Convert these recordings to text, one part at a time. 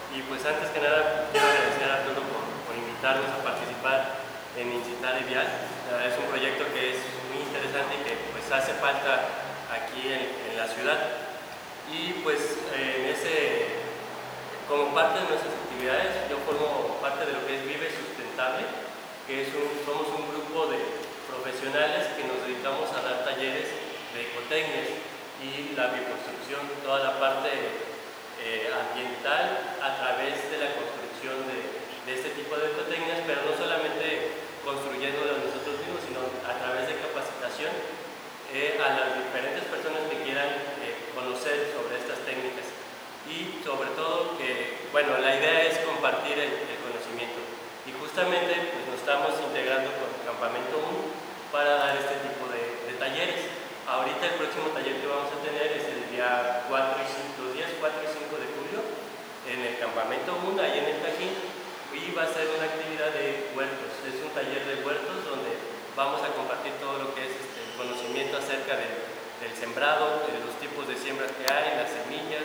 Y pues antes que nada quiero agradecer a Arturo por invitarnos a participar en Incitare Vial. Es un proyecto que es muy interesante y que pues hace falta aquí en la ciudad. Y pues como parte de nuestras actividades, yo formo parte de lo que es Vive Sustentable, que somos un grupo de profesionales que nos dedicamos a dar talleres de ecotecnias y la bioconstrucción, toda la parte ambiental a través de la construcción de este tipo de ecotecnias, pero no solamente construyéndolo nosotros mismos, sino a través de capacitación a las diferentes personas que quieran conocer sobre estas técnicas. Y sobre todo que, bueno, la idea es compartir el conocimiento. Y justamente pues, nos estamos integrando con Campamento 1 para dar este tipo de talleres. Ahorita el próximo taller que vamos a tener es el día 4 y 5 de julio en el Campamento 1, ahí en el Tajín, y va a ser una actividad de huertos. Es un taller de huertos donde vamos a compartir todo lo que es el conocimiento acerca del sembrado, de los tipos de siembras que hay, las semillas,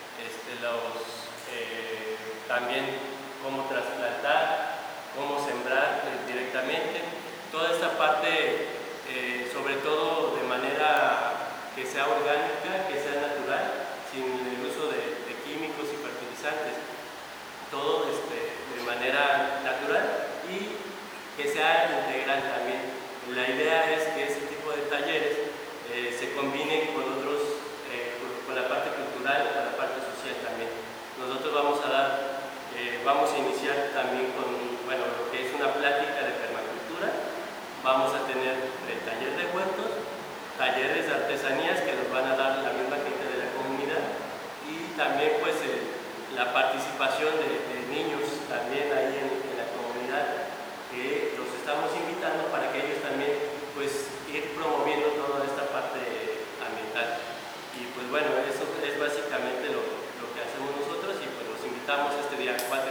también cómo trasplantar, cómo sembrar directamente, toda esta parte, sobre todo de manera que sea orgánica, que sea natural, sin el uso de químicos y fertilizantes, todo de manera natural y que sea integral también. La idea es que ese tipo de talleres se combinen con otros, con la parte cultural, con la parte social también. Nosotros vamos a iniciar también con, bueno, lo que es una plática de permacultura. Vamos a tener el taller de huertos, talleres de artesanías que nos van a dar la misma gente de la comunidad y también pues la participación de niños también ahí en la comunidad, que los estamos invitando para que ellos también pues ir promoviendo toda esta parte ambiental. Y pues bueno, eso es básicamente lo que hacemos nosotros y pues los invitamos este día 4